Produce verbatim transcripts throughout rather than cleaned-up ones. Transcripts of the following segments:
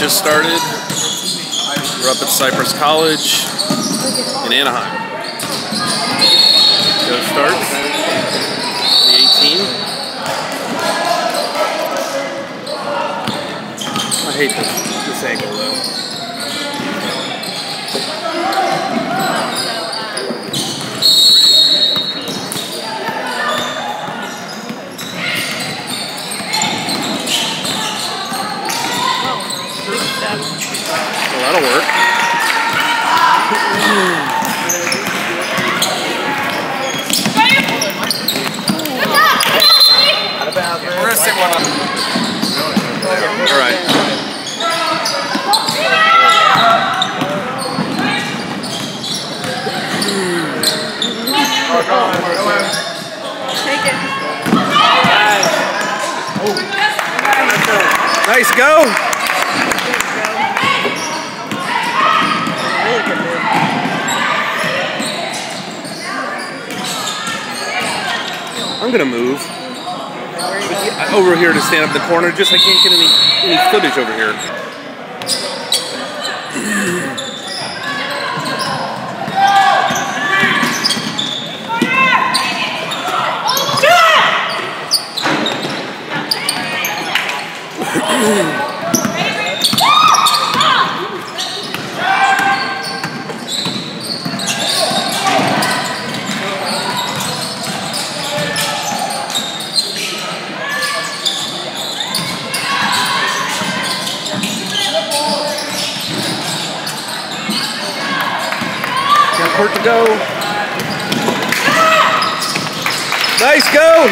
just started. We're up at Cypress College in Anaheim. Show starts the eighteenth. I hate this, this angle though. Well, that'll work. We're gonna sit one up. All right. Take it. Nice go. I'm gonna move over here to stand up in the corner. Just I can't get any any footage over here. Court to go. Nice go.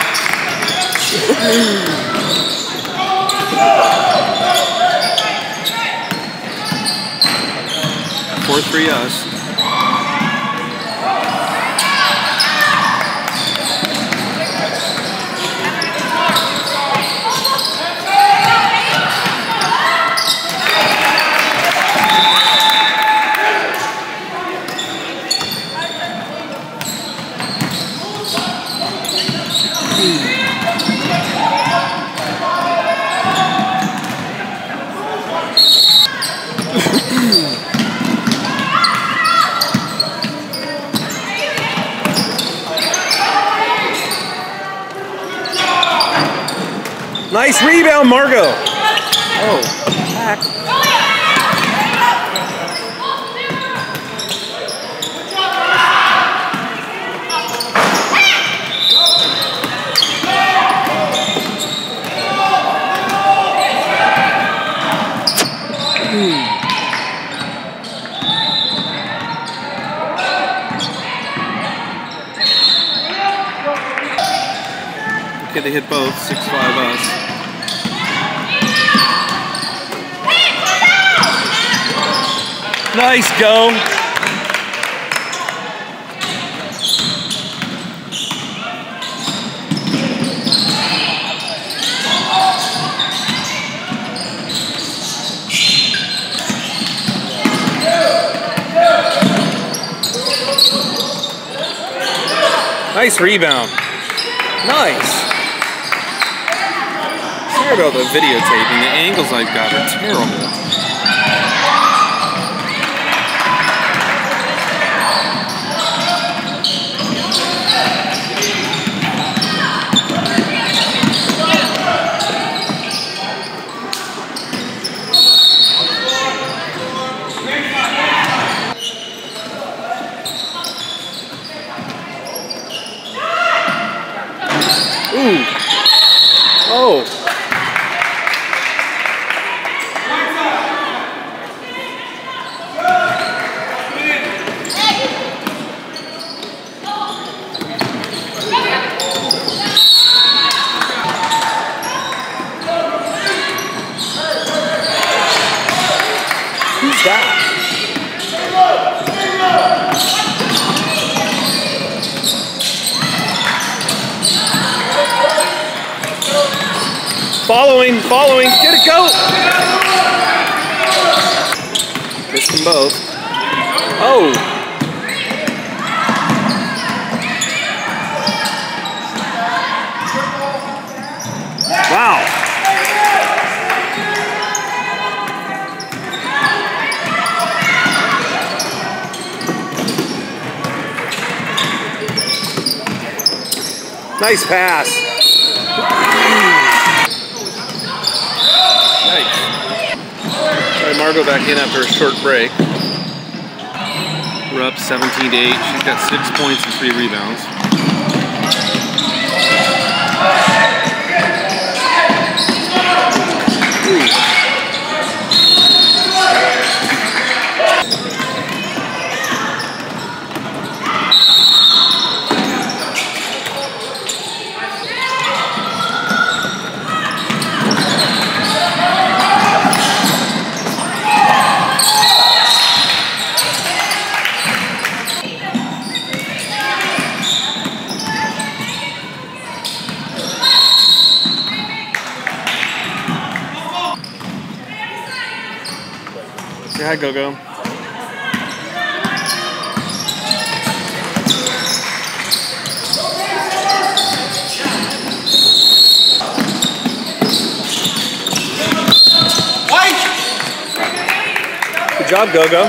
four three us. Nice rebound, Margot. Oh, back. Okay, they hit both. six five us. Nice go. Nice rebound. Nice. Sorry about the videotaping. The angles I've got are terrible. Ooh. Oh. Who's that? Following, following, get it, go! Missed them both. Oh! Wow! Nice pass. Nice. All right, Margot back in after a short break. We're up seventeen to eight. She's got six points and three rebounds. Ooh. Say hi, Go-Go. Good job, Go-Go.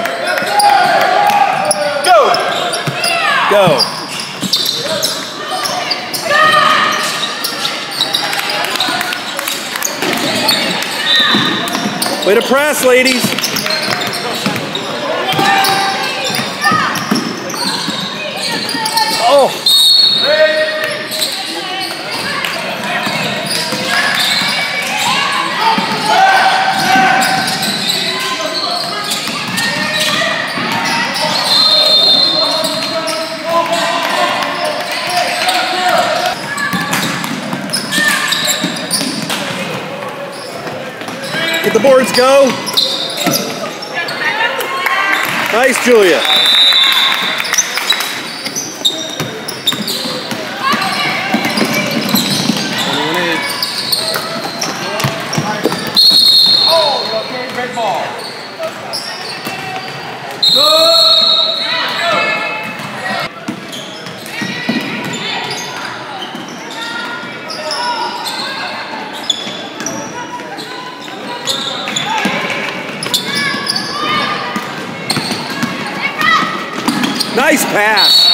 Go! Go. Way to press, ladies. Oh. Get the boards, go. Nice, Julia. Nice pass.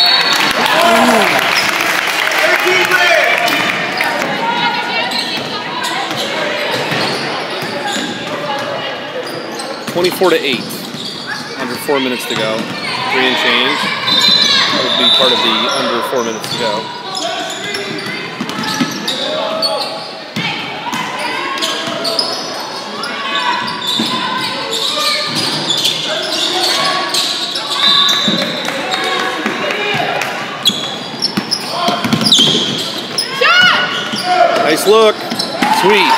twenty-four to eight. Under four minutes to go. Three and change. That would be part of the under four minutes to go. Nice look. Sweet.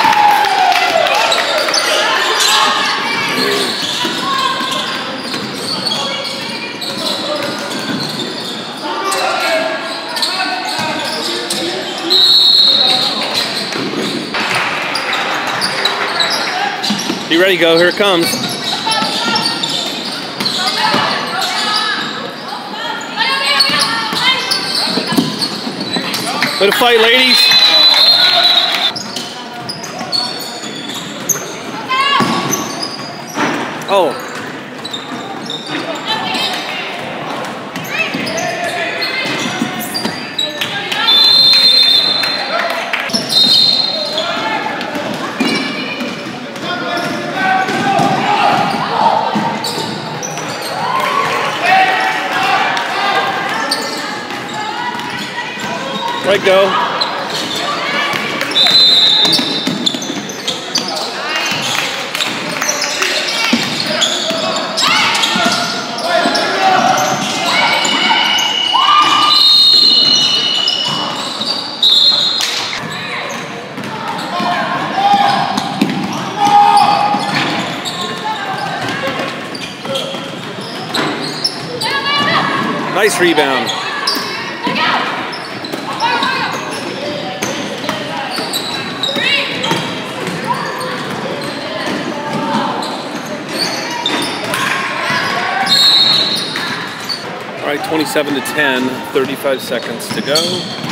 Be ready, go. Here it comes. Way to fight, ladies. Oh. Right, go. Nice rebound. All right, twenty-seven to ten, thirty-five seconds to go.